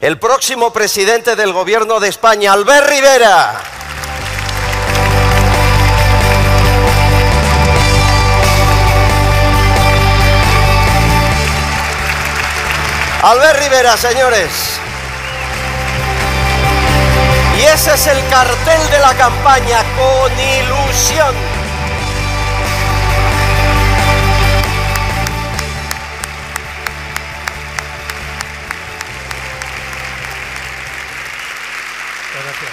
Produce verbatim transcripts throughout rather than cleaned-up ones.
el próximo presidente del Gobierno de España, Albert Rivera. Albert Rivera, señores. Y ese es el cartel de la campaña, con ilusión. Gracias.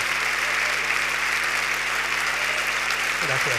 Gracias.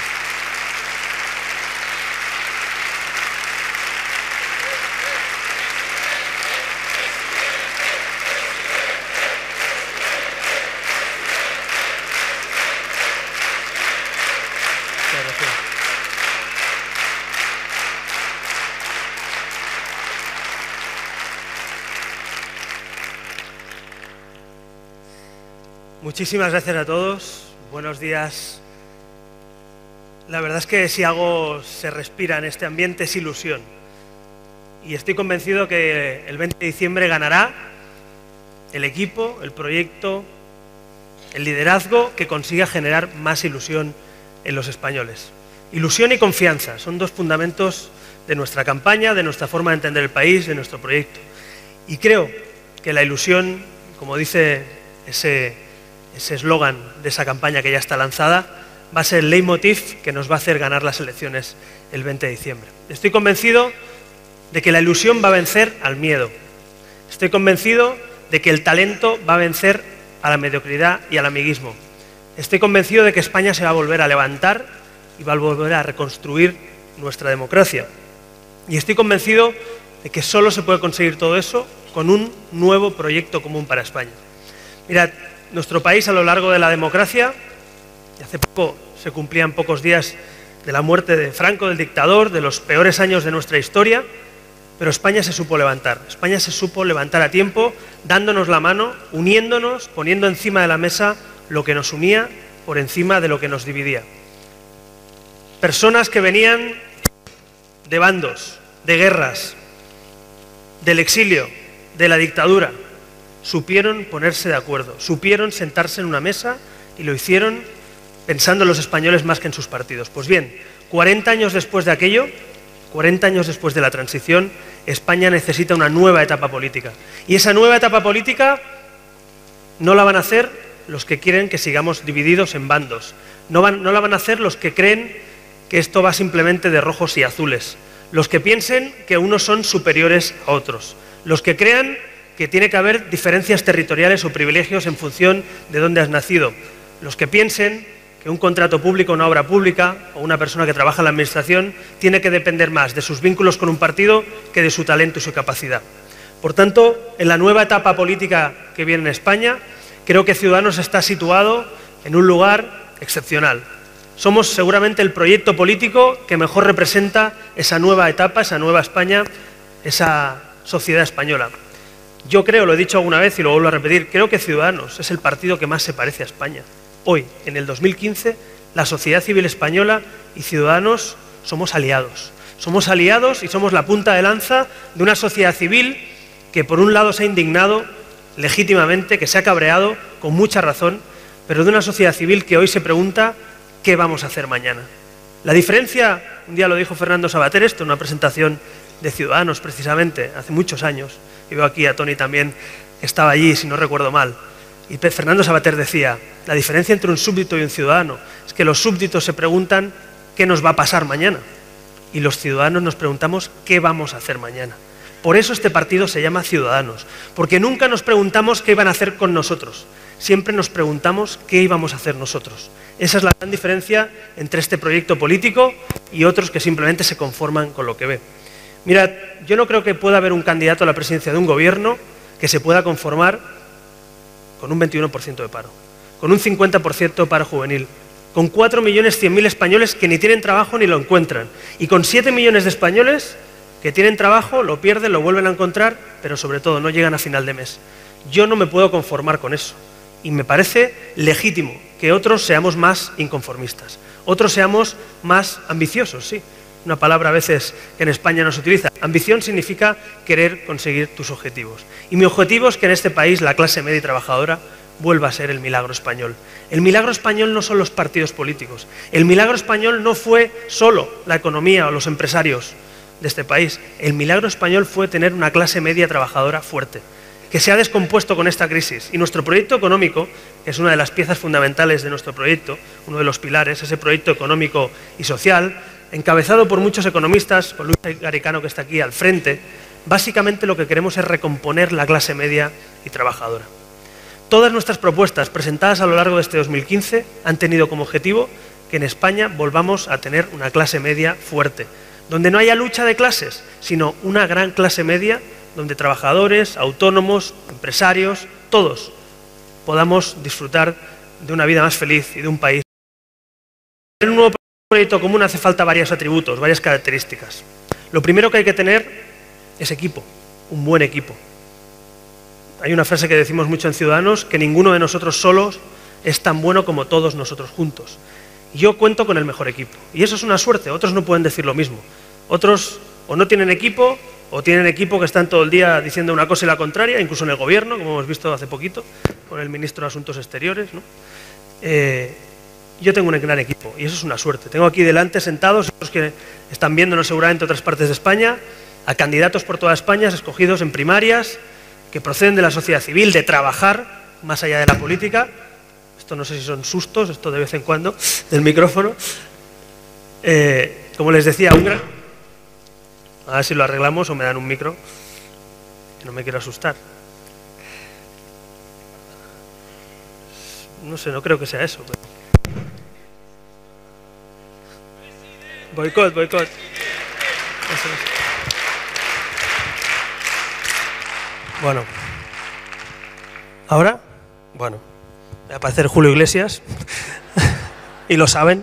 Muchísimas gracias a todos. Buenos días. La verdad es que si algo se respira en este ambiente es ilusión. Y estoy convencido que el veinte de diciembre ganará el equipo, el proyecto, el liderazgo que consiga generar más ilusión en los españoles. Ilusión y confianza son dos fundamentos de nuestra campaña, de nuestra forma de entender el país, de nuestro proyecto. Y creo que la ilusión, como dice ese ese eslogan de esa campaña que ya está lanzada, va a ser el leitmotiv que nos va a hacer ganar las elecciones el veinte de diciembre. Estoy convencido de que la ilusión va a vencer al miedo. Estoy convencido de que el talento va a vencer a la mediocridad y al amiguismo. Estoy convencido de que España se va a volver a levantar y va a volver a reconstruir nuestra democracia. Y estoy convencido de que solo se puede conseguir todo eso con un nuevo proyecto común para España. Mirad, nuestro país a lo largo de la democracia, y hace poco se cumplían pocos días de la muerte de Franco, del dictador, de los peores años de nuestra historia, pero España se supo levantar. España se supo levantar a tiempo, dándonos la mano, uniéndonos, poniendo encima de la mesa lo que nos unía por encima de lo que nos dividía. Personas que venían de bandos, de guerras, del exilio, de la dictadura, supieron ponerse de acuerdo, supieron sentarse en una mesa y lo hicieron pensando en los españoles más que en sus partidos. Pues bien, cuarenta años después de aquello, cuarenta años después de la transición, España necesita una nueva etapa política. Y esa nueva etapa política no la van a hacer los que quieren que sigamos divididos en bandos. No, van, no la van a hacer los que creen que esto va simplemente de rojos y azules. Los que piensen que unos son superiores a otros. Los que crean que tiene que haber diferencias territoriales o privilegios en función de dónde has nacido. Los que piensen que un contrato público, una obra pública o una persona que trabaja en la administración tiene que depender más de sus vínculos con un partido que de su talento y su capacidad. Por tanto, en la nueva etapa política que viene en España, creo que Ciudadanos está situado en un lugar excepcional. Somos seguramente el proyecto político que mejor representa esa nueva etapa, esa nueva España, esa sociedad española. Yo creo, lo he dicho alguna vez y lo vuelvo a repetir, creo que Ciudadanos es el partido que más se parece a España. Hoy, en el dos mil quince, la sociedad civil española y Ciudadanos somos aliados. Somos aliados y somos la punta de lanza de una sociedad civil que por un lado se ha indignado legítimamente, que se ha cabreado con mucha razón, pero de una sociedad civil que hoy se pregunta ¿qué vamos a hacer mañana? La diferencia, un día lo dijo Fernando Savater, esto en una presentación de Ciudadanos precisamente, hace muchos años, y veo aquí a Toni también, que estaba allí, si no recuerdo mal. Y Fernando Savater decía, la diferencia entre un súbdito y un ciudadano es que los súbditos se preguntan qué nos va a pasar mañana y los ciudadanos nos preguntamos qué vamos a hacer mañana. Por eso este partido se llama Ciudadanos, porque nunca nos preguntamos qué iban a hacer con nosotros, siempre nos preguntamos qué íbamos a hacer nosotros. Esa es la gran diferencia entre este proyecto político y otros que simplemente se conforman con lo que ve. Mirad, yo no creo que pueda haber un candidato a la presidencia de un gobierno que se pueda conformar con un veintiuno por ciento de paro, con un cincuenta por ciento de paro juvenil, con cuatro millones cien mil españoles que ni tienen trabajo ni lo encuentran, y con siete millones de españoles que tienen trabajo, lo pierden, lo vuelven a encontrar, pero sobre todo no llegan a final de mes. Yo no me puedo conformar con eso, y me parece legítimo que otros seamos más inconformistas, otros seamos más ambiciosos, sí, una palabra a veces que en España no se utiliza. Ambición significa querer conseguir tus objetivos. Y mi objetivo es que en este país la clase media y trabajadora vuelva a ser el milagro español. El milagro español no son los partidos políticos. El milagro español no fue solo la economía o los empresarios de este país. El milagro español fue tener una clase media trabajadora fuerte, que se ha descompuesto con esta crisis. Y nuestro proyecto económico, que es una de las piezas fundamentales de nuestro proyecto, uno de los pilares, ese proyecto económico y social, encabezado por muchos economistas, con Luis Garicano que está aquí al frente, básicamente lo que queremos es recomponer la clase media y trabajadora. Todas nuestras propuestas presentadas a lo largo de este dos mil quince han tenido como objetivo que en España volvamos a tener una clase media fuerte, donde no haya lucha de clases, sino una gran clase media donde trabajadores, autónomos, empresarios, todos podamos disfrutar de una vida más feliz y de un país. En un nuevo proyecto común hace falta varios atributos, varias características. Lo primero que hay que tener es equipo, un buen equipo. Hay una frase que decimos mucho en Ciudadanos, que ninguno de nosotros solos es tan bueno como todos nosotros juntos. Yo cuento con el mejor equipo. Y eso es una suerte, otros no pueden decir lo mismo. Otros o no tienen equipo, o tienen equipo que están todo el día diciendo una cosa y la contraria, incluso en el gobierno, como hemos visto hace poquito, con el ministro de Asuntos Exteriores, ¿no? Eh, yo tengo un gran equipo, y eso es una suerte. Tengo aquí delante sentados, los que están viéndonos seguramente en otras partes de España, a candidatos por toda España, escogidos en primarias, que proceden de la sociedad civil, de trabajar, más allá de la política. Esto no sé si son sustos, esto de vez en cuando, del micrófono. Eh, como les decía, un gran... A ver si lo arreglamos o me dan un micro, que no me quiero asustar. No sé, no creo que sea eso. Pero... Boicot, boicot. Eso es. Bueno. ¿Ahora? Bueno. Me va a parecer Julio Iglesias. Y lo saben.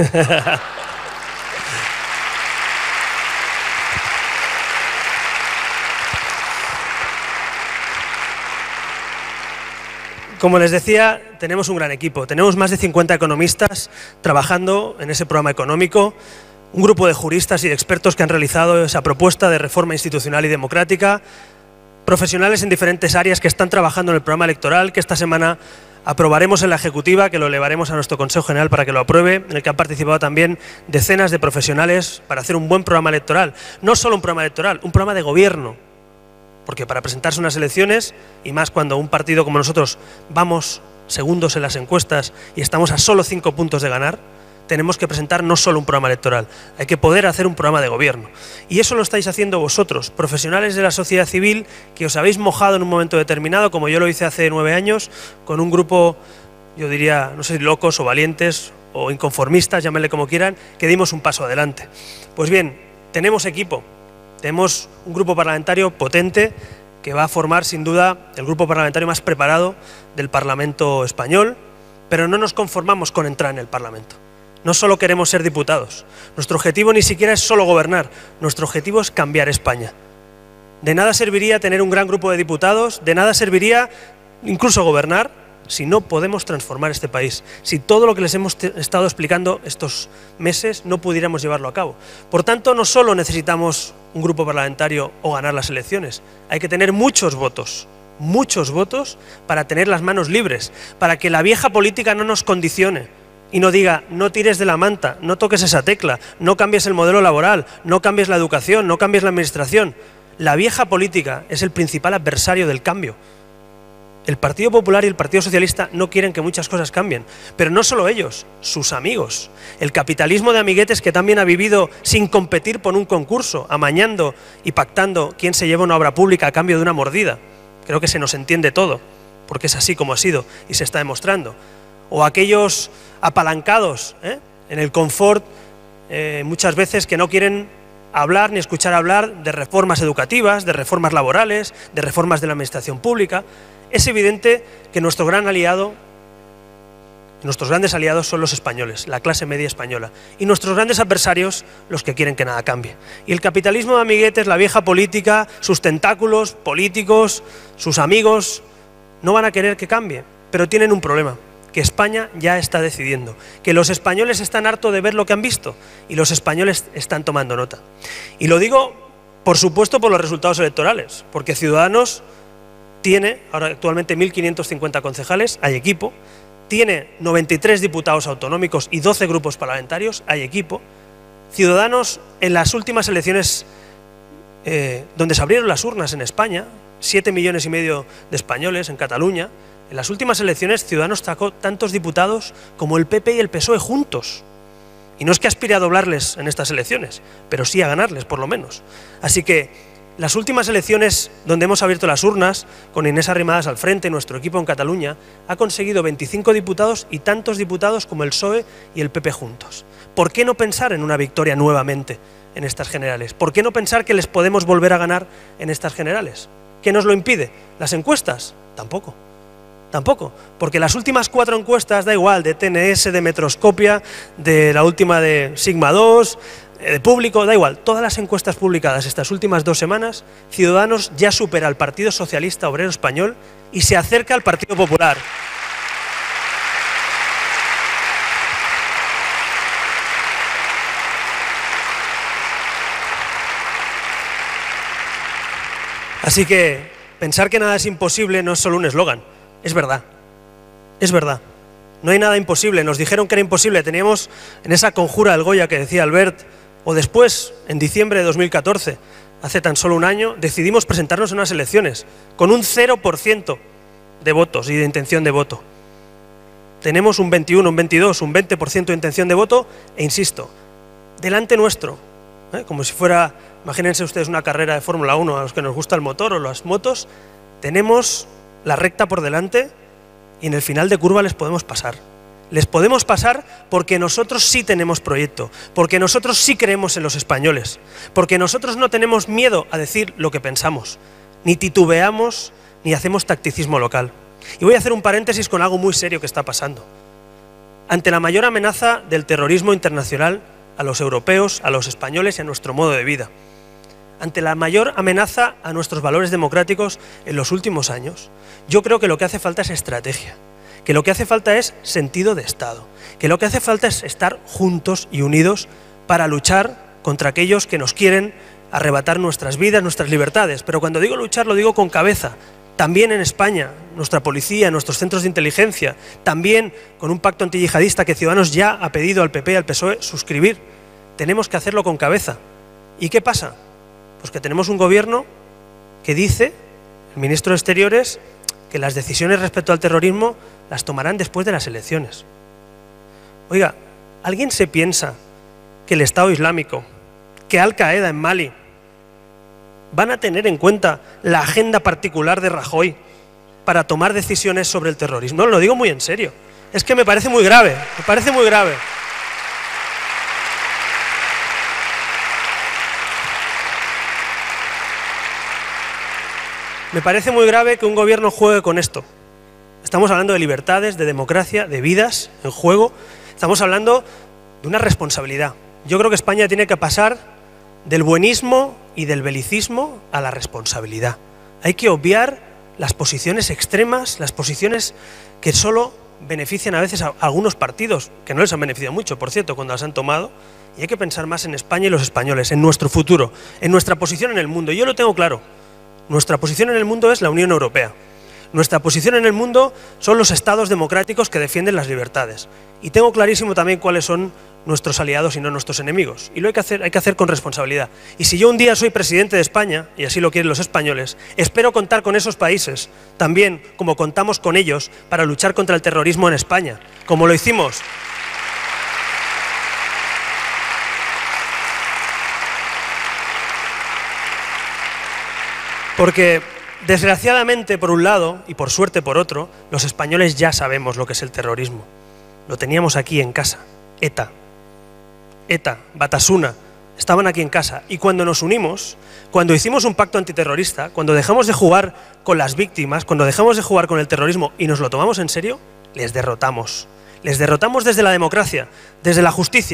Como les decía, tenemos un gran equipo. Tenemos más de cincuenta economistas trabajando en ese programa económico, un grupo de juristas y de expertos que han realizado esa propuesta de reforma institucional y democrática, profesionales en diferentes áreas que están trabajando en el programa electoral, que esta semana aprobaremos en la Ejecutiva, que lo elevaremos a nuestro Consejo General para que lo apruebe, en el que han participado también decenas de profesionales para hacer un buen programa electoral. No solo un programa electoral, un programa de gobierno. Porque para presentarse unas elecciones, y más cuando un partido como nosotros vamos segundos en las encuestas y estamos a solo cinco puntos de ganar, tenemos que presentar no solo un programa electoral, hay que poder hacer un programa de gobierno. Y eso lo estáis haciendo vosotros, profesionales de la sociedad civil, que os habéis mojado en un momento determinado, como yo lo hice hace nueve años, con un grupo, yo diría, no sé si locos o valientes o inconformistas, llámenle como quieran, que dimos un paso adelante. Pues bien, tenemos equipo. Tenemos un grupo parlamentario potente que va a formar, sin duda, el grupo parlamentario más preparado del Parlamento español, pero no nos conformamos con entrar en el Parlamento. No solo queremos ser diputados. Nuestro objetivo ni siquiera es solo gobernar. Nuestro objetivo es cambiar España. De nada serviría tener un gran grupo de diputados, de nada serviría incluso gobernar, si no podemos transformar este país, si todo lo que les hemos estado explicando estos meses no pudiéramos llevarlo a cabo. Por tanto, no solo necesitamos un grupo parlamentario o ganar las elecciones, hay que tener muchos votos, muchos votos para tener las manos libres, para que la vieja política no nos condicione y no diga, no tires de la manta, no toques esa tecla, no cambies el modelo laboral, no cambies la educación, no cambies la administración. La vieja política es el principal adversario del cambio. El Partido Popular y el Partido Socialista no quieren que muchas cosas cambien, pero no solo ellos, sus amigos. El capitalismo de amiguetes que también ha vivido sin competir por un concurso, amañando y pactando quién se lleva una obra pública a cambio de una mordida. Creo que se nos entiende todo, porque es así como ha sido y se está demostrando. O aquellos apalancados ¿eh? en el confort, eh, muchas veces que no quieren hablar ni escuchar hablar de reformas educativas, de reformas laborales, de reformas de la administración pública. Es evidente que nuestro gran aliado, nuestros grandes aliados son los españoles, la clase media española, y nuestros grandes adversarios los que quieren que nada cambie. Y el capitalismo de amiguetes, la vieja política, sus tentáculos políticos, sus amigos, no van a querer que cambie, pero tienen un problema, que España ya está decidiendo, que los españoles están hartos de ver lo que han visto y los españoles están tomando nota. Y lo digo, por supuesto, por los resultados electorales, porque Ciudadanos tiene ahora actualmente mil quinientos cincuenta concejales, hay equipo, tiene noventa y tres diputados autonómicos y doce grupos parlamentarios, hay equipo. Ciudadanos, en las últimas elecciones eh, donde se abrieron las urnas en España, siete millones y medio de españoles en Cataluña, en las últimas elecciones Ciudadanos sacó tantos diputados como el P P y el P S O E juntos. Y no es que aspire a doblarles en estas elecciones, pero sí a ganarles, por lo menos. Así que las últimas elecciones donde hemos abierto las urnas, con Inés Arrimadas al frente, nuestro equipo en Cataluña, ha conseguido veinticinco diputados y tantos diputados como el P S O E y el P P juntos. ¿Por qué no pensar en una victoria nuevamente en estas generales? ¿Por qué no pensar que les podemos volver a ganar en estas generales? ¿Qué nos lo impide? ¿Las encuestas? Tampoco. Tampoco, porque las últimas cuatro encuestas, da igual, de T N S, de Metroscopia, de la última de Sigma dos, de Público, da igual, todas las encuestas publicadas estas últimas dos semanas, Ciudadanos ya supera al Partido Socialista Obrero Español y se acerca al Partido Popular. Así que pensar que nada es imposible no es solo un eslogan. Es verdad, es verdad. No hay nada imposible. Nos dijeron que era imposible. Teníamos en esa conjura del Goya que decía Albert, o después, en diciembre de dos mil catorce, hace tan solo un año, decidimos presentarnos en unas elecciones con un cero por ciento de votos y de intención de voto. Tenemos un veintiuno, un veintidós, un veinte por ciento de intención de voto e, insisto, delante nuestro, ¿eh? como si fuera, imagínense ustedes una carrera de Fórmula uno a los que nos gusta el motor o las motos, tenemos la recta por delante y en el final de curva les podemos pasar. Les podemos pasar porque nosotros sí tenemos proyecto, porque nosotros sí creemos en los españoles, porque nosotros no tenemos miedo a decir lo que pensamos, ni titubeamos, ni hacemos tacticismo local. Y voy a hacer un paréntesis con algo muy serio que está pasando. Ante la mayor amenaza del terrorismo internacional a los europeos, a los españoles y a nuestro modo de vida, ante la mayor amenaza a nuestros valores democráticos en los últimos años, yo creo que lo que hace falta es estrategia, que lo que hace falta es sentido de Estado, que lo que hace falta es estar juntos y unidos para luchar contra aquellos que nos quieren arrebatar nuestras vidas, nuestras libertades. Pero cuando digo luchar lo digo con cabeza, también en España, nuestra policía, nuestros centros de inteligencia, también con un pacto antiyihadista que Ciudadanos ya ha pedido al P P y al P S O E suscribir. Tenemos que hacerlo con cabeza. ¿Y qué pasa? Pues que tenemos un gobierno que dice, el ministro de Exteriores, que las decisiones respecto al terrorismo las tomarán después de las elecciones. Oiga, ¿alguien se piensa que el Estado Islámico, que Al-Qaeda en Mali, van a tener en cuenta la agenda particular de Rajoy para tomar decisiones sobre el terrorismo? No, lo digo muy en serio. Es que me parece muy grave, me parece muy grave. Me parece muy grave que un gobierno juegue con esto. Estamos hablando de libertades, de democracia, de vidas en juego. Estamos hablando de una responsabilidad. Yo creo que España tiene que pasar del buenismo y del belicismo a la responsabilidad. Hay que obviar las posiciones extremas, las posiciones que solo benefician a veces a algunos partidos, que no les han beneficiado mucho, por cierto, cuando las han tomado. Y hay que pensar más en España y los españoles, en nuestro futuro, en nuestra posición en el mundo. Yo lo tengo claro. Nuestra posición en el mundo es la Unión Europea. Nuestra posición en el mundo son los estados democráticos que defienden las libertades. Y tengo clarísimo también cuáles son nuestros aliados y no nuestros enemigos. Y lo hay que hacer, hay que hacer con responsabilidad. Y si yo un día soy presidente de España, y así lo quieren los españoles, espero contar con esos países, también como contamos con ellos para luchar contra el terrorismo en España, como lo hicimos. Porque, desgraciadamente, por un lado, y por suerte por otro, los españoles ya sabemos lo que es el terrorismo. Lo teníamos aquí en casa. ETA, ETA, Batasuna, estaban aquí en casa. Y cuando nos unimos, cuando hicimos un pacto antiterrorista, cuando dejamos de jugar con las víctimas, cuando dejamos de jugar con el terrorismo y nos lo tomamos en serio, les derrotamos. Les derrotamos desde la democracia, desde la justicia,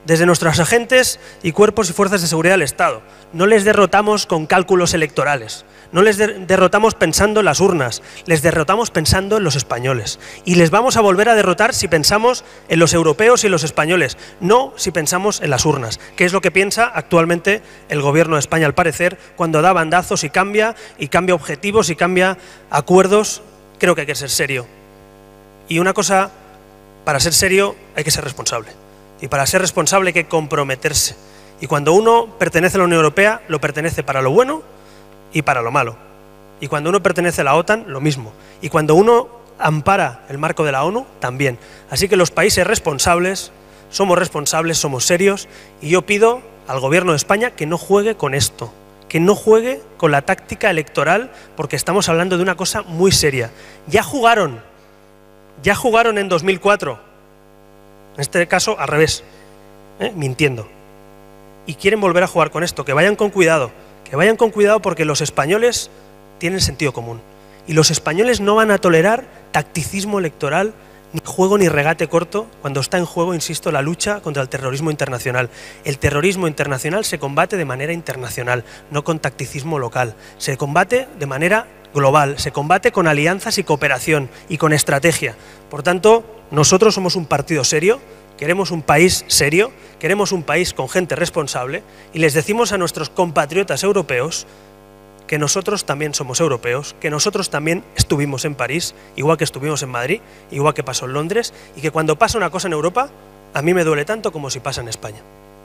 desde nuestros agentes y cuerpos y fuerzas de seguridad del Estado. No les derrotamos con cálculos electorales, no les de derrotamos pensando en las urnas, les derrotamos pensando en los españoles. Y les vamos a volver a derrotar si pensamos en los europeos y en los españoles, no si pensamos en las urnas, que es lo que piensa actualmente el Gobierno de España, al parecer, cuando da bandazos y cambia, y cambia objetivos y cambia acuerdos. Creo que hay que ser serio. Y una cosa, para ser serio hay que ser responsable. Y para ser responsable hay que comprometerse. Y cuando uno pertenece a la Unión Europea, lo pertenece para lo bueno y para lo malo. Y cuando uno pertenece a la OTAN, lo mismo. Y cuando uno ampara el marco de la ONU, también. Así que los países responsables, somos responsables, somos serios, y yo pido al Gobierno de España que no juegue con esto, que no juegue con la táctica electoral, porque estamos hablando de una cosa muy seria. Ya jugaron, ya jugaron en dos mil cuatro, en este caso al revés, ¿eh? mintiendo. Y quieren volver a jugar con esto, que vayan con cuidado, que vayan con cuidado porque los españoles tienen sentido común. Y los españoles no van a tolerar tacticismo electoral, ni juego ni regate corto, cuando está en juego, insisto, la lucha contra el terrorismo internacional. El terrorismo internacional se combate de manera internacional, no con tacticismo local. Se combate de manera global, se combate con alianzas y cooperación y con estrategia. Por tanto, nosotros somos un partido serio, queremos un país serio, queremos un país con gente responsable, y les decimos a nuestros compatriotas europeos que nosotros también somos europeos, que nosotros también estuvimos en París, igual que estuvimos en Madrid, igual que pasó en Londres, y que cuando pasa una cosa en Europa, a mí me duele tanto como si pasa en España.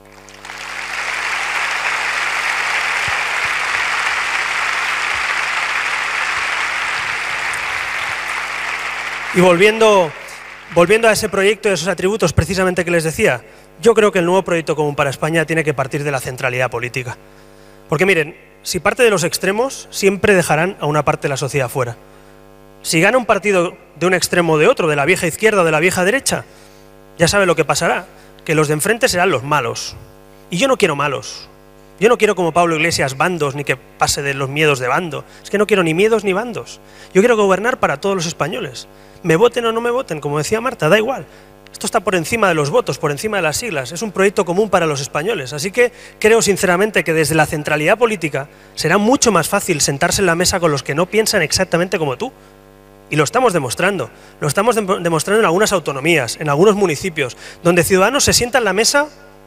Y volviendo, volviendo a ese proyecto y a esos atributos precisamente que les decía, yo creo que el nuevo proyecto común para España tiene que partir de la centralidad política. Porque miren, si parte de los extremos, siempre dejarán a una parte de la sociedad fuera. Si gana un partido de un extremo o de otro, de la vieja izquierda o de la vieja derecha, ya sabe lo que pasará, que los de enfrente serán los malos. Y yo no quiero malos. Yo no quiero, como Pablo Iglesias, bandos, ni que pase de los miedos de bando. Es que no quiero ni miedos ni bandos. Yo quiero gobernar para todos los españoles. Me voten o no me voten, como decía Marta, da igual. Esto está por encima de los votos, por encima de las siglas. Es un proyecto común para los españoles. Así que creo sinceramente que desde la centralidad política será mucho más fácil sentarse en la mesa con los que no piensan exactamente como tú. Y lo estamos demostrando. Lo estamos de demostrando en algunas autonomías, en algunos municipios, donde Ciudadanos se sienta en la mesa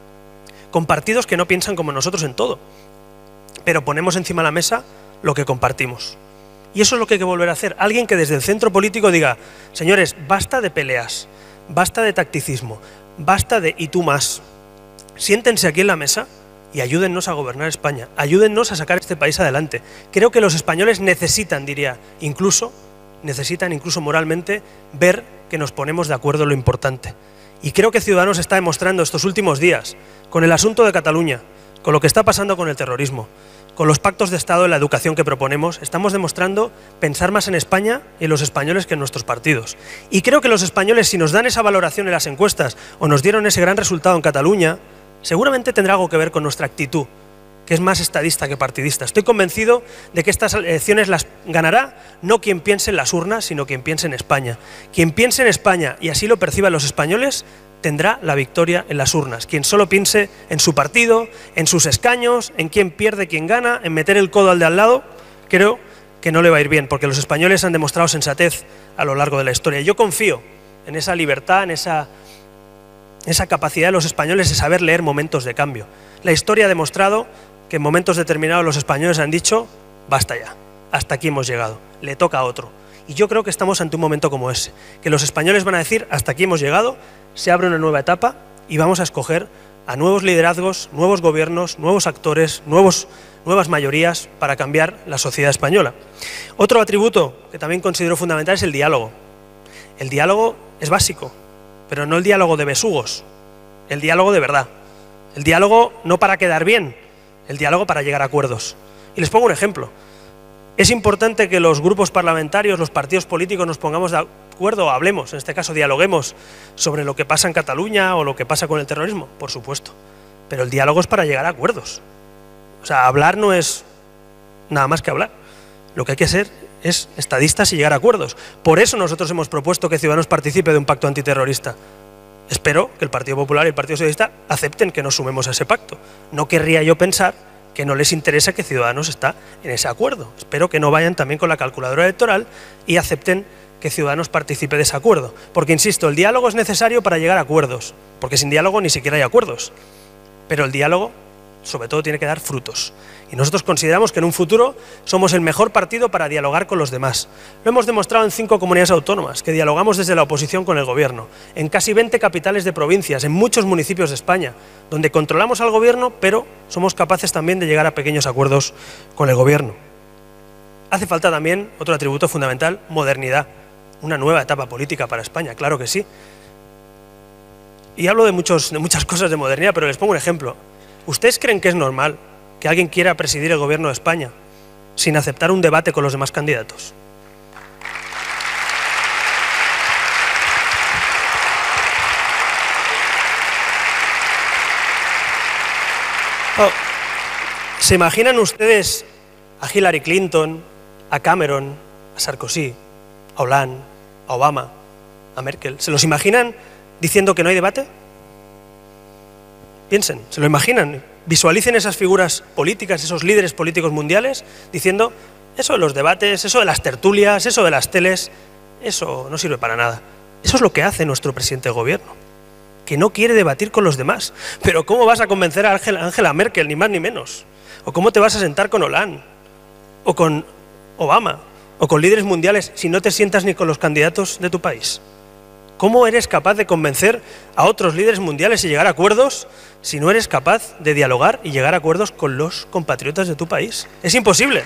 con partidos que no piensan como nosotros en todo. Pero ponemos encima de la mesa lo que compartimos. Y eso es lo que hay que volver a hacer. Alguien que desde el centro político diga, señores, basta de peleas, basta de tacticismo, basta de y tú más. Siéntense aquí en la mesa y ayúdennos a gobernar España, ayúdennos a sacar este país adelante. Creo que los españoles necesitan, diría, incluso, necesitan incluso moralmente ver que nos ponemos de acuerdo en lo importante. Y creo que Ciudadanos está demostrando estos últimos días, con el asunto de Cataluña, con lo que está pasando con el terrorismo, con los pactos de Estado en la educación que proponemos, estamos demostrando pensar más en España y en los españoles que en nuestros partidos. Y creo que los españoles, si nos dan esa valoración en las encuestas o nos dieron ese gran resultado en Cataluña, seguramente tendrá algo que ver con nuestra actitud, que es más estadista que partidista. Estoy convencido de que estas elecciones las ganará no quien piense en las urnas, sino quien piense en España. Quien piense en España y así lo perciban los españoles, tendrá la victoria en las urnas. Quien solo piense en su partido, en sus escaños, en quién pierde, quién gana, en meter el codo al de al lado, creo que no le va a ir bien, porque los españoles han demostrado sensatez a lo largo de la historia. Yo confío en esa libertad, en esa, esa capacidad de los españoles de saber leer momentos de cambio. La historia ha demostrado que en momentos determinados los españoles han dicho, basta ya, hasta aquí hemos llegado, le toca a otro. Y yo creo que estamos ante un momento como ese, que los españoles van a decir, hasta aquí hemos llegado, se abre una nueva etapa y vamos a escoger a nuevos liderazgos, nuevos gobiernos, nuevos actores, nuevos, nuevas mayorías para cambiar la sociedad española. Otro atributo que también considero fundamental es el diálogo. El diálogo es básico, pero no el diálogo de besugos, el diálogo de verdad. El diálogo no para quedar bien, el diálogo para llegar a acuerdos. Y les pongo un ejemplo. Es importante que los grupos parlamentarios, los partidos políticos nos pongamos de acuerdo, hablemos, en este caso dialoguemos sobre lo que pasa en Cataluña o lo que pasa con el terrorismo, por supuesto. Pero el diálogo es para llegar a acuerdos. O sea, hablar no es nada más que hablar. Lo que hay que ser es estadistas y llegar a acuerdos. Por eso nosotros hemos propuesto que Ciudadanos participe de un pacto antiterrorista. Espero que el Partido Popular y el Partido Socialista acepten que nos sumemos a ese pacto. No querría yo pensar que no les interesa que Ciudadanos está en ese acuerdo. Espero que no vayan también con la calculadora electoral y acepten que Ciudadanos participe de ese acuerdo. Porque, insisto, el diálogo es necesario para llegar a acuerdos, porque sin diálogo ni siquiera hay acuerdos. Pero el diálogo, sobre todo, tiene que dar frutos. Y nosotros consideramos que en un futuro somos el mejor partido para dialogar con los demás. Lo hemos demostrado en cinco comunidades autónomas, que dialogamos desde la oposición con el gobierno, en casi veinte capitales de provincias, en muchos municipios de España, donde controlamos al gobierno, pero somos capaces también de llegar a pequeños acuerdos con el gobierno. Hace falta también, otro atributo fundamental, modernidad. Una nueva etapa política para España, claro que sí. Y hablo de, muchos, de muchas cosas de modernidad, pero les pongo un ejemplo. ¿Ustedes creen que es normal que alguien quiera presidir el gobierno de España sin aceptar un debate con los demás candidatos? Oh, ¿se imaginan ustedes a Hillary Clinton, a Cameron, a Sarkozy, a Hollande, a Obama, a Merkel? ¿Se los imaginan diciendo que no hay debate? Piensen, ¿se lo imaginan? Visualicen esas figuras políticas, esos líderes políticos mundiales, diciendo eso de los debates, eso de las tertulias, eso de las teles, eso no sirve para nada. Eso es lo que hace nuestro presidente de gobierno, que no quiere debatir con los demás. Pero ¿cómo vas a convencer a Angela Merkel, ni más ni menos? ¿O cómo te vas a sentar con Hollande, o con Obama, o con líderes mundiales si no te sientas ni con los candidatos de tu país? ¿Cómo eres capaz de convencer a otros líderes mundiales y llegar a acuerdos si no eres capaz de dialogar y llegar a acuerdos con los compatriotas de tu país? Es imposible.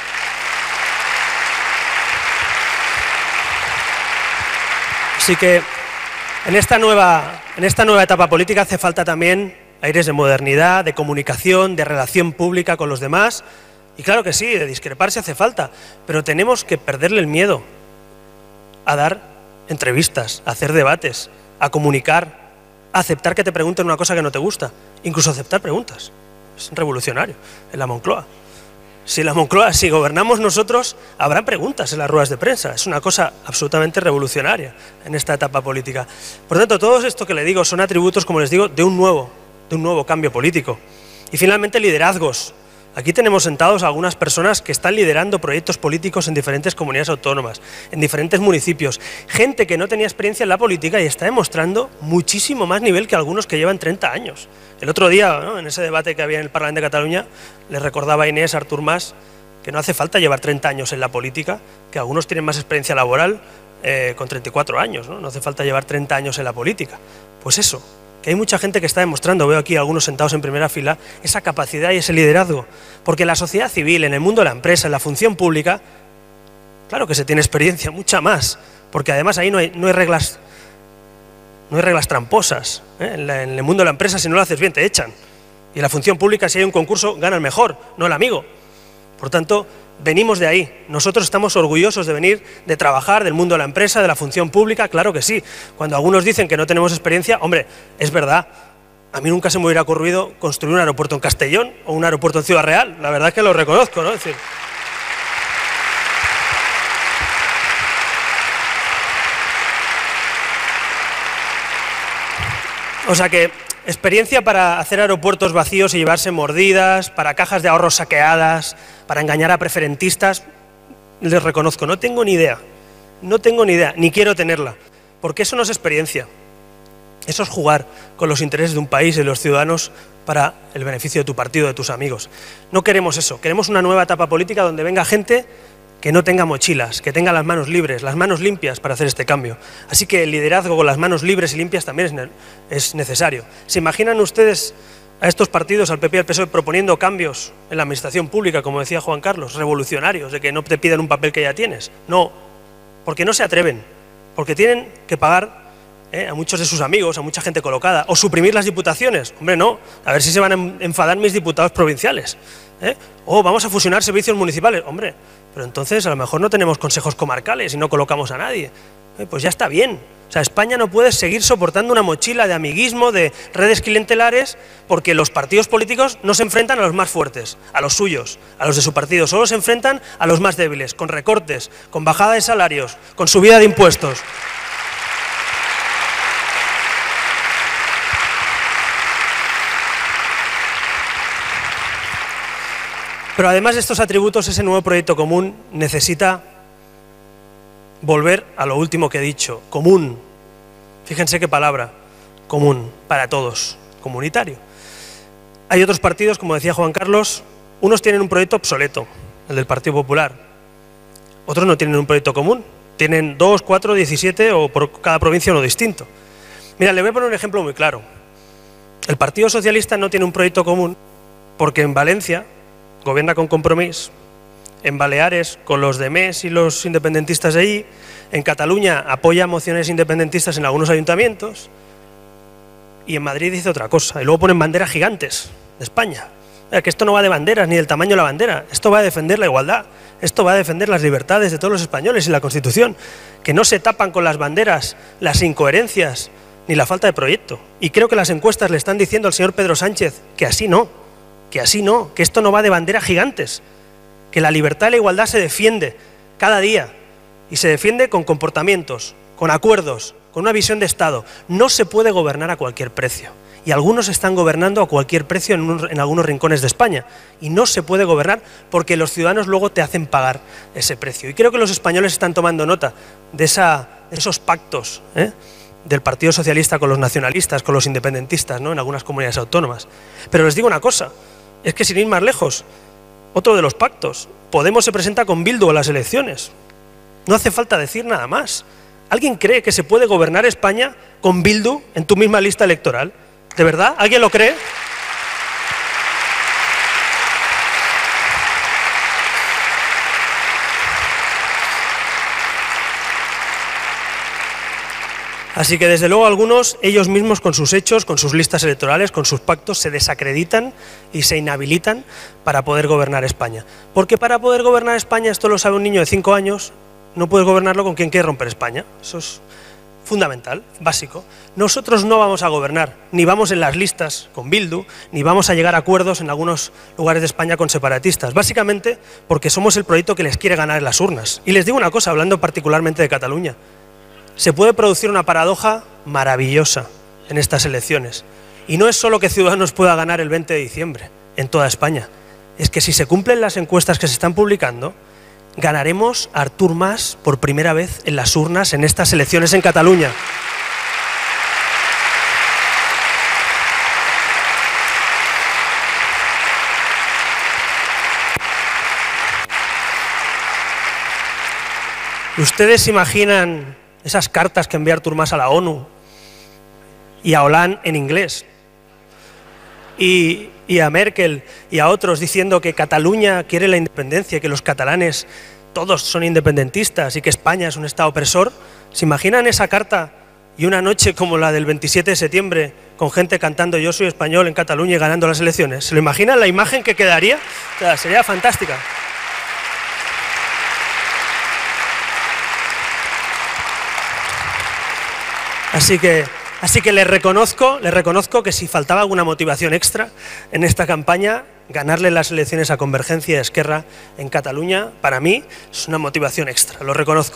Así que en esta nueva, en esta nueva etapa política hace falta también aires de modernidad, de comunicación, de relación pública con los demás. Y claro que sí, de discrepar si hace falta, pero tenemos que perderle el miedo a dar entrevistas, a hacer debates, a comunicar, a aceptar que te pregunten una cosa que no te gusta, incluso aceptar preguntas. Es revolucionario en la Moncloa. Si la Moncloa, si gobernamos nosotros, habrá preguntas en las ruedas de prensa. Es una cosa absolutamente revolucionaria en esta etapa política. Por lo tanto, todo esto que le digo son atributos, como les digo, de un nuevo, de un nuevo cambio político. Y finalmente, liderazgos. Aquí tenemos sentados a algunas personas que están liderando proyectos políticos en diferentes comunidades autónomas, en diferentes municipios. Gente que no tenía experiencia en la política y está demostrando muchísimo más nivel que algunos que llevan treinta años. El otro día, ¿no?, en ese debate que había en el Parlamento de Cataluña, les recordaba a Inés Artur Mas que no hace falta llevar treinta años en la política, que algunos tienen más experiencia laboral eh, con treinta y cuatro años, ¿no? No hace falta llevar treinta años en la política. Pues eso, que hay mucha gente que está demostrando, veo aquí algunos sentados en primera fila, esa capacidad y ese liderazgo. Porque en la sociedad civil, en el mundo de la empresa, en la función pública, claro que se tiene experiencia, mucha más. Porque además ahí no hay, no hay reglas, no hay reglas tramposas. ¿eh? En, la, en el mundo de la empresa, si no lo haces bien, te echan. Y en la función pública, si hay un concurso, gana el mejor, no el amigo. Por tanto, venimos de ahí. Nosotros estamos orgullosos de venir, de trabajar, del mundo de la empresa, de la función pública, claro que sí. Cuando algunos dicen que no tenemos experiencia, hombre, es verdad. A mí nunca se me hubiera ocurrido construir un aeropuerto en Castellón o un aeropuerto en Ciudad Real. La verdad es que lo reconozco, ¿no? Es decir, o sea que experiencia para hacer aeropuertos vacíos y llevarse mordidas, para cajas de ahorros saqueadas, para engañar a preferentistas, les reconozco, no tengo ni idea, no tengo ni idea, ni quiero tenerla, porque eso no es experiencia, eso es jugar con los intereses de un país y de los ciudadanos para el beneficio de tu partido, de tus amigos. No queremos eso, queremos una nueva etapa política donde venga gente que no tenga mochilas, que tenga las manos libres, las manos limpias para hacer este cambio. Así que el liderazgo con las manos libres y limpias también es, es necesario. ¿Se imaginan ustedes a estos partidos, al P P y al P S O E, proponiendo cambios en la administración pública, como decía Juan Carlos, revolucionarios, de que no te pidan un papel que ya tienes? No, porque no se atreven, porque tienen que pagar eh, a muchos de sus amigos, a mucha gente colocada, o suprimir las diputaciones. Hombre, no, a ver si se van a enfadar mis diputados provinciales. ¿eh? O vamos a fusionar servicios municipales. Hombre, pero entonces a lo mejor no tenemos consejos comarcales y no colocamos a nadie. Eh, pues ya está bien. O sea, España no puede seguir soportando una mochila de amiguismo, de redes clientelares, porque los partidos políticos no se enfrentan a los más fuertes, a los suyos, a los de su partido. Solo se enfrentan a los más débiles, con recortes, con bajada de salarios, con subida de impuestos. Pero además de estos atributos, ese nuevo proyecto común necesita volver a lo último que he dicho, común. Fíjense qué palabra, común, para todos, comunitario. Hay otros partidos, como decía Juan Carlos, unos tienen un proyecto obsoleto, el del Partido Popular. Otros no tienen un proyecto común, tienen dos, cuatro, diecisiete o por cada provincia uno distinto. Mira, le voy a poner un ejemplo muy claro. El Partido Socialista no tiene un proyecto común porque en Valencia gobierna con Compromís, en Baleares con los de M E S y los independentistas de allí, en Cataluña apoya mociones independentistas en algunos ayuntamientos y en Madrid dice otra cosa. Y luego ponen banderas gigantes de España. Que esto no va de banderas ni del tamaño de la bandera, esto va a defender la igualdad, esto va a defender las libertades de todos los españoles y la Constitución, que no se tapan con las banderas las incoherencias ni la falta de proyecto. Y creo que las encuestas le están diciendo al señor Pedro Sánchez que así no, que así no, que esto no va de banderas gigantes, que la libertad y la igualdad se defiende cada día y se defiende con comportamientos, con acuerdos, con una visión de Estado. No se puede gobernar a cualquier precio. Y algunos están gobernando a cualquier precio en, un, en algunos rincones de España. Y no se puede gobernar porque los ciudadanos luego te hacen pagar ese precio. Y creo que los españoles están tomando nota de, esa, de esos pactos ¿eh? del Partido Socialista con los nacionalistas, con los independentistas, ¿no? en algunas comunidades autónomas. Pero les digo una cosa, es que sin ir más lejos, otro de los pactos, Podemos se presenta con Bildu a las elecciones. No hace falta decir nada más. ¿Alguien cree que se puede gobernar España con Bildu en tu misma lista electoral? ¿De verdad? ¿Alguien lo cree? Así que desde luego algunos, ellos mismos con sus hechos, con sus listas electorales, con sus pactos, se desacreditan y se inhabilitan para poder gobernar España. Porque para poder gobernar España, esto lo sabe un niño de cinco años, no puedes gobernarlo con quien quiere romper España. Eso es fundamental, básico. Nosotros no vamos a gobernar, ni vamos en las listas con Bildu, ni vamos a llegar a acuerdos en algunos lugares de España con separatistas, básicamente porque somos el proyecto que les quiere ganar en las urnas. Y les digo una cosa, hablando particularmente de Cataluña, se puede producir una paradoja maravillosa en estas elecciones. Y no es solo que Ciudadanos pueda ganar el veinte de diciembre en toda España, es que si se cumplen las encuestas que se están publicando, ganaremos a Artur Mas por primera vez en las urnas en estas elecciones en Cataluña. ¿Ustedes se imaginan esas cartas que envía Artur Mas a la ONU y a Hollande en inglés y, y a Merkel y a otros diciendo que Cataluña quiere la independencia, que los catalanes todos son independentistas y que España es un Estado opresor? ¿Se imaginan esa carta y una noche como la del veintisiete de septiembre con gente cantando "Yo soy español" en Cataluña y ganando las elecciones? ¿Se lo imaginan la imagen que quedaría? O sea, sería fantástica. Así que, así que les reconozco, les reconozco que si faltaba alguna motivación extra en esta campaña, ganarle las elecciones a Convergencia y a Esquerra en Cataluña, para mí, es una motivación extra, lo reconozco.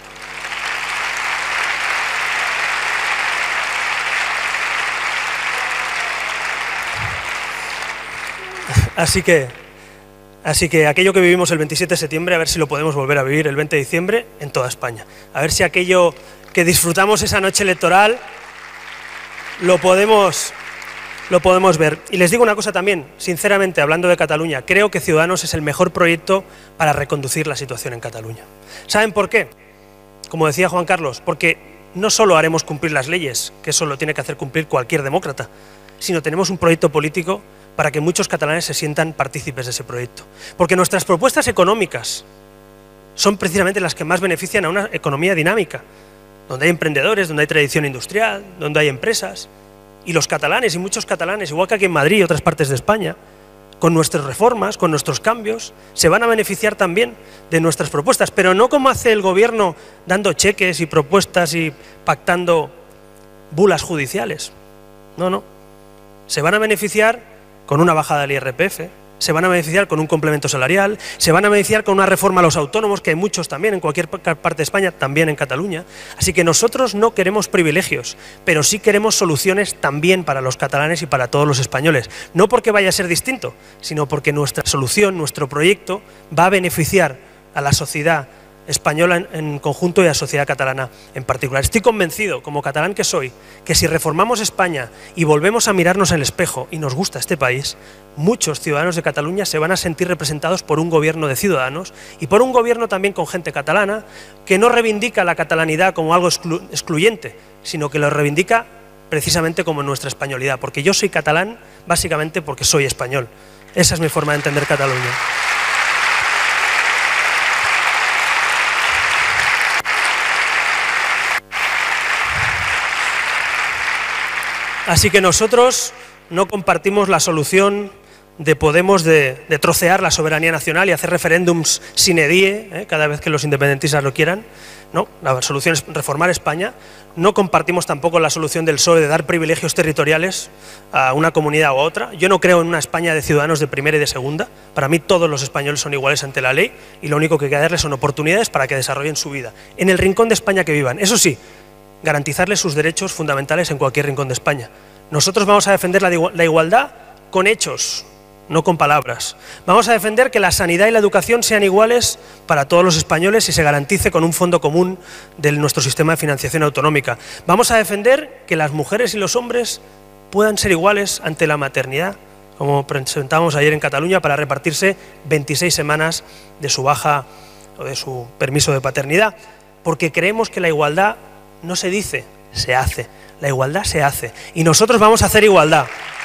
Así que, así que aquello que vivimos el veintisiete de septiembre, a ver si lo podemos volver a vivir el veinte de diciembre en toda España. A ver si aquello que disfrutamos esa noche electoral lo podemos, lo podemos ver. Y les digo una cosa también, sinceramente, hablando de Cataluña, creo que Ciudadanos es el mejor proyecto para reconducir la situación en Cataluña. ¿Saben por qué? Como decía Juan Carlos, porque no solo haremos cumplir las leyes, que eso lo tiene que hacer cumplir cualquier demócrata, sino tenemos un proyecto político para que muchos catalanes se sientan partícipes de ese proyecto. Porque nuestras propuestas económicas son precisamente las que más benefician a una economía dinámica, donde hay emprendedores, donde hay tradición industrial, donde hay empresas. Y los catalanes, y muchos catalanes, igual que aquí en Madrid y otras partes de España, con nuestras reformas, con nuestros cambios, se van a beneficiar también de nuestras propuestas, pero no como hace el gobierno dando cheques y propuestas y pactando bulas judiciales. No, no. Se van a beneficiar con una bajada del I R P F, se van a beneficiar con un complemento salarial, se van a beneficiar con una reforma a los autónomos, que hay muchos también en cualquier parte de España, también en Cataluña. Así que nosotros no queremos privilegios, pero sí queremos soluciones también para los catalanes y para todos los españoles. No porque vaya a ser distinto, sino porque nuestra solución, nuestro proyecto, va a beneficiar a la sociedad española en, en conjunto y a la sociedad catalana en particular. Estoy convencido, como catalán que soy, que si reformamos España y volvemos a mirarnos en el espejo y nos gusta este país, muchos ciudadanos de Cataluña se van a sentir representados por un gobierno de ciudadanos y por un gobierno también con gente catalana que no reivindica la catalanidad como algo exclu- excluyente, sino que lo reivindica precisamente como nuestra españolidad, porque yo soy catalán básicamente porque soy español. Esa es mi forma de entender Cataluña. Así que nosotros no compartimos la solución de Podemos de, de trocear la soberanía nacional y hacer referéndums sine die, ¿eh? cada vez que los independentistas lo quieran. No, la solución es reformar España. No compartimos tampoco la solución del P S O E de dar privilegios territoriales a una comunidad u otra. Yo no creo en una España de ciudadanos de primera y de segunda. Para mí todos los españoles son iguales ante la ley y lo único que hay que darles son oportunidades para que desarrollen su vida en el rincón de España que vivan. Eso sí, garantizarles sus derechos fundamentales en cualquier rincón de España. Nosotros vamos a defender la, la igualdad con hechos, no con palabras. Vamos a defender que la sanidad y la educación sean iguales para todos los españoles y se garantice con un fondo común de nuestro sistema de financiación autonómica. Vamos a defender que las mujeres y los hombres puedan ser iguales ante la maternidad, como presentábamos ayer en Cataluña, para repartirse veintiséis semanas de su baja o de su permiso de paternidad, porque creemos que la igualdad no se dice, se hace. La igualdad se hace. Y nosotros vamos a hacer igualdad.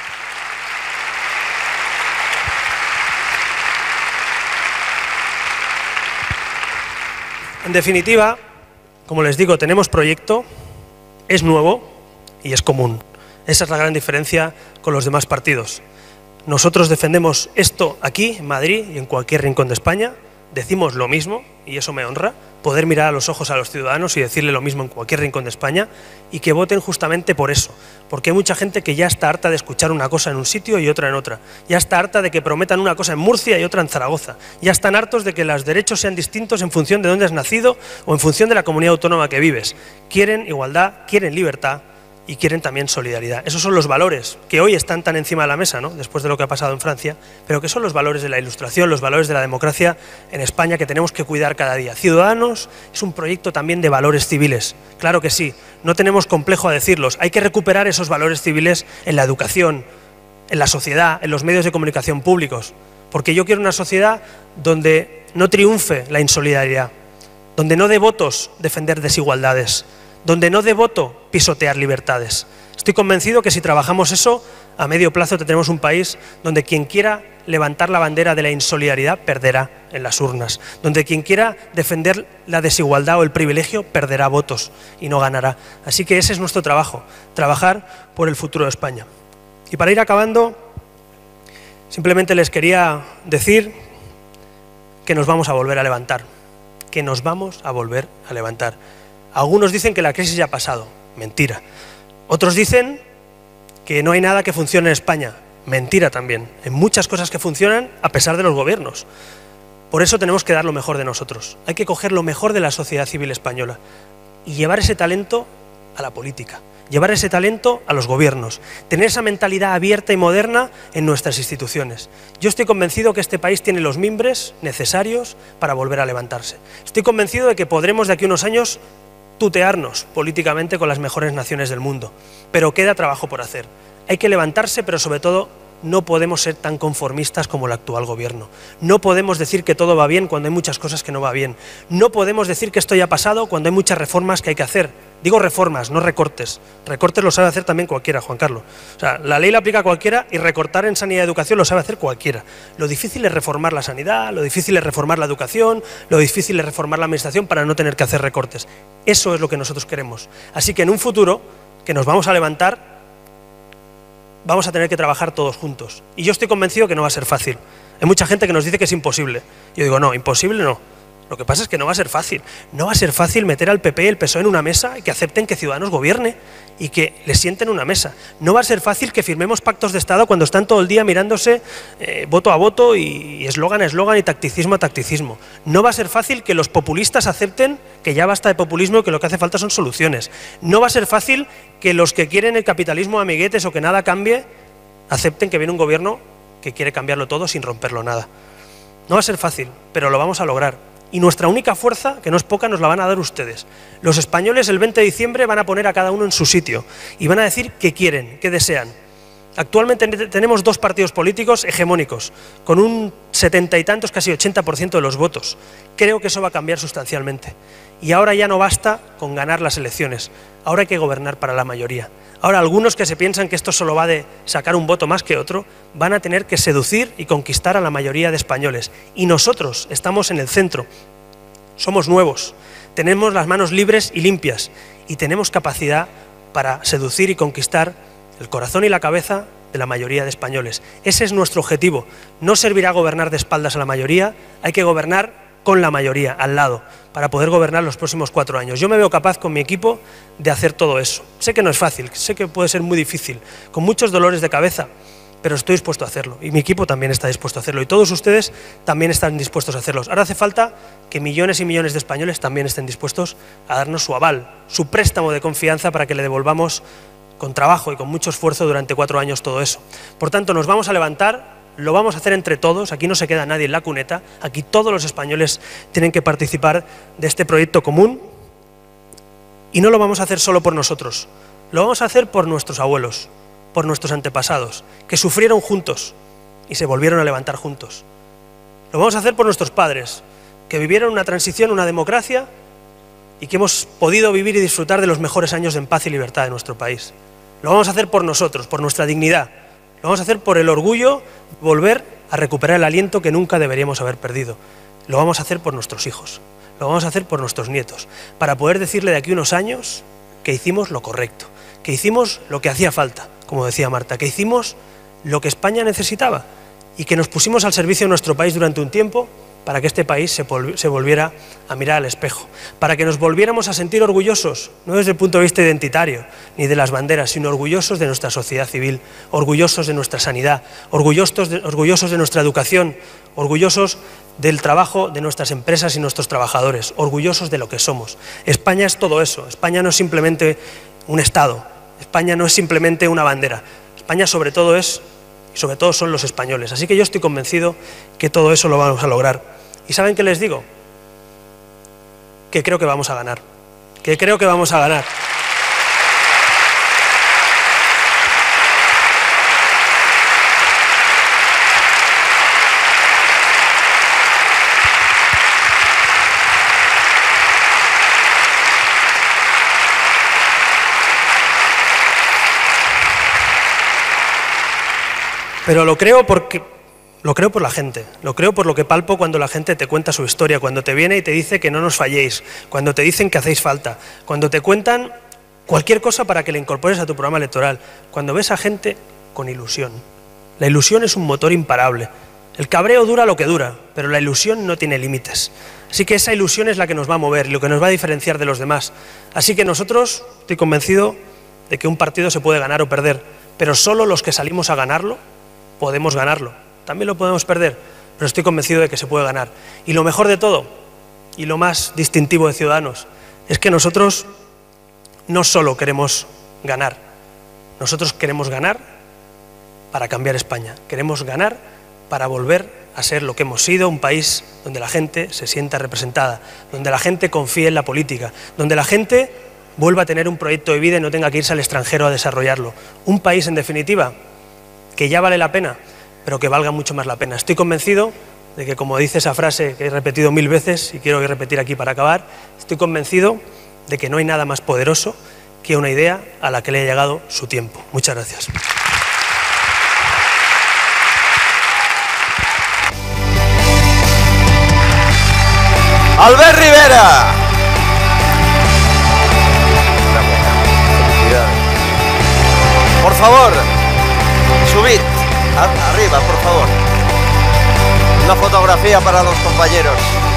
En definitiva, como les digo, tenemos proyecto, es nuevo y es común. Esa es la gran diferencia con los demás partidos. Nosotros defendemos esto aquí, en Madrid y en cualquier rincón de España. Decimos lo mismo, y eso me honra, poder mirar a los ojos a los ciudadanos y decirle lo mismo en cualquier rincón de España, y que voten justamente por eso, porque hay mucha gente que ya está harta de escuchar una cosa en un sitio y otra en otra, ya está harta de que prometan una cosa en Murcia y otra en Zaragoza, ya están hartos de que los derechos sean distintos en función de dónde has nacido o en función de la comunidad autónoma que vives. Quieren igualdad, quieren libertad y quieren también solidaridad. Esos son los valores que hoy están tan encima de la mesa, ¿no?, después de lo que ha pasado en Francia, pero que son los valores de la Ilustración, los valores de la democracia en España que tenemos que cuidar cada día. Ciudadanos es un proyecto también de valores civiles, claro que sí, no tenemos complejo a decirlos, hay que recuperar esos valores civiles en la educación, en la sociedad, en los medios de comunicación públicos, porque yo quiero una sociedad donde no triunfe la insolidaridad, donde no dé votos defender desigualdades, donde no dé voto pisotear libertades. Estoy convencido que si trabajamos eso, a medio plazo tendremos un país donde quien quiera levantar la bandera de la insolidaridad perderá en las urnas, donde quien quiera defender la desigualdad o el privilegio perderá votos y no ganará. Así que ese es nuestro trabajo, trabajar por el futuro de España. Y para ir acabando, simplemente les quería decir que nos vamos a volver a levantar, que nos vamos a volver a levantar. Algunos dicen que la crisis ya ha pasado, mentira. Otros dicen que no hay nada que funcione en España, mentira también. Hay muchas cosas que funcionan a pesar de los gobiernos. Por eso tenemos que dar lo mejor de nosotros. Hay que coger lo mejor de la sociedad civil española y llevar ese talento a la política, llevar ese talento a los gobiernos, tener esa mentalidad abierta y moderna en nuestras instituciones. Yo estoy convencido que este país tiene los mimbres necesarios para volver a levantarse. Estoy convencido de que podremos de aquí a unos años tutearnos políticamente con las mejores naciones del mundo, pero queda trabajo por hacer. Hay que levantarse, pero sobre todo no podemos ser tan conformistas como el actual gobierno. No podemos decir que todo va bien cuando hay muchas cosas que no va bien. No podemos decir que esto ya ha pasado cuando hay muchas reformas que hay que hacer. Digo reformas, no recortes. Recortes lo sabe hacer también cualquiera, Juan Carlos. O sea, la ley la aplica cualquiera y recortar en sanidad y educación lo sabe hacer cualquiera. Lo difícil es reformar la sanidad, lo difícil es reformar la educación, lo difícil es reformar la administración para no tener que hacer recortes. Eso es lo que nosotros queremos. Así que en un futuro, que nos vamos a levantar, vamos a tener que trabajar todos juntos. Y yo estoy convencido que no va a ser fácil. Hay mucha gente que nos dice que es imposible. Yo digo, no, imposible no. Lo que pasa es que no va a ser fácil. No va a ser fácil meter al P P y el P S O E en una mesa y que acepten que Ciudadanos gobierne y que les sienten en una mesa. No va a ser fácil que firmemos pactos de Estado cuando están todo el día mirándose eh, voto a voto y eslogan a eslogan y tacticismo a tacticismo. No va a ser fácil que los populistas acepten que ya basta de populismo y que lo que hace falta son soluciones. No va a ser fácil que los que quieren el capitalismo amiguetes o que nada cambie acepten que viene un gobierno que quiere cambiarlo todo sin romperlo nada. No va a ser fácil, pero lo vamos a lograr. Y nuestra única fuerza, que no es poca, nos la van a dar ustedes. Los españoles el veinte de diciembre van a poner a cada uno en su sitio y van a decir qué quieren, qué desean. Actualmente tenemos dos partidos políticos hegemónicos, con un setenta y tantos, casi ochenta por ciento de los votos. Creo que eso va a cambiar sustancialmente. Y ahora ya no basta con ganar las elecciones, ahora hay que gobernar para la mayoría. Ahora algunos que se piensan que esto solo va de sacar un voto más que otro, van a tener que seducir y conquistar a la mayoría de españoles. Y nosotros estamos en el centro, somos nuevos, tenemos las manos libres y limpias y tenemos capacidad para seducir y conquistar el corazón y la cabeza de la mayoría de españoles. Ese es nuestro objetivo. No servirá gobernar de espaldas a la mayoría, hay que gobernar con la mayoría, al lado, para poder gobernar los próximos cuatro años. Yo me veo capaz con mi equipo de hacer todo eso. Sé que no es fácil, sé que puede ser muy difícil, con muchos dolores de cabeza, pero estoy dispuesto a hacerlo. Y mi equipo también está dispuesto a hacerlo. Y todos ustedes también están dispuestos a hacerlo. Ahora hace falta que millones y millones de españoles también estén dispuestos a darnos su aval, su préstamo de confianza para que le devolvamos con trabajo y con mucho esfuerzo durante cuatro años todo eso. Por tanto, nos vamos a levantar, lo vamos a hacer entre todos, aquí no se queda nadie en la cuneta, aquí todos los españoles tienen que participar de este proyecto común y no lo vamos a hacer solo por nosotros, lo vamos a hacer por nuestros abuelos, por nuestros antepasados, que sufrieron juntos y se volvieron a levantar juntos. Lo vamos a hacer por nuestros padres, que vivieron una transición, una democracia y que hemos podido vivir y disfrutar de los mejores años en paz y libertad de nuestro país. Lo vamos a hacer por nosotros, por nuestra dignidad. Lo vamos a hacer por el orgullo de volver a recuperar el aliento que nunca deberíamos haber perdido. Lo vamos a hacer por nuestros hijos, lo vamos a hacer por nuestros nietos, para poder decirle de aquí unos años que hicimos lo correcto, que hicimos lo que hacía falta, como decía Marta, que hicimos lo que España necesitaba y que nos pusimos al servicio de nuestro país durante un tiempo para que este país se, volv se volviera a mirar al espejo, para que nos volviéramos a sentir orgullosos, no desde el punto de vista identitario, ni de las banderas, sino orgullosos de nuestra sociedad civil, orgullosos de nuestra sanidad, orgullosos de, orgullosos de nuestra educación, orgullosos del trabajo de nuestras empresas y nuestros trabajadores, orgullosos de lo que somos. España es todo eso, España no es simplemente un Estado, España no es simplemente una bandera, España sobre todo es, y sobre todo son los españoles. Así que yo estoy convencido que todo eso lo vamos a lograr. ¿Y saben qué les digo? Que creo que vamos a ganar, que creo que vamos a ganar. Pero lo creo porque lo creo por la gente, lo creo por lo que palpo cuando la gente te cuenta su historia, cuando te viene y te dice que no nos falléis, cuando te dicen que hacéis falta, cuando te cuentan cualquier cosa para que le incorpores a tu programa electoral, cuando ves a gente con ilusión. La ilusión es un motor imparable. El cabreo dura lo que dura, pero la ilusión no tiene límites. Así que esa ilusión es la que nos va a mover y lo que nos va a diferenciar de los demás. Así que nosotros, estoy convencido de que un partido se puede ganar o perder, pero solo los que salimos a ganarlo podemos ganarlo. También lo podemos perder, pero estoy convencido de que se puede ganar. Y lo mejor de todo, y lo más distintivo de Ciudadanos, es que nosotros no solo queremos ganar, nosotros queremos ganar para cambiar España. Queremos ganar para volver a ser lo que hemos sido, un país donde la gente se sienta representada, donde la gente confíe en la política, donde la gente vuelva a tener un proyecto de vida y no tenga que irse al extranjero a desarrollarlo. Un país, en definitiva, que ya vale la pena, pero que valga mucho más la pena. Estoy convencido de que, como dice esa frase que he repetido mil veces y quiero repetir aquí para acabar, estoy convencido de que no hay nada más poderoso que una idea a la que le ha llegado su tiempo. Muchas gracias. Albert Rivera. Por favor, subid. Arriba, por favor. Una fotografía para los compañeros.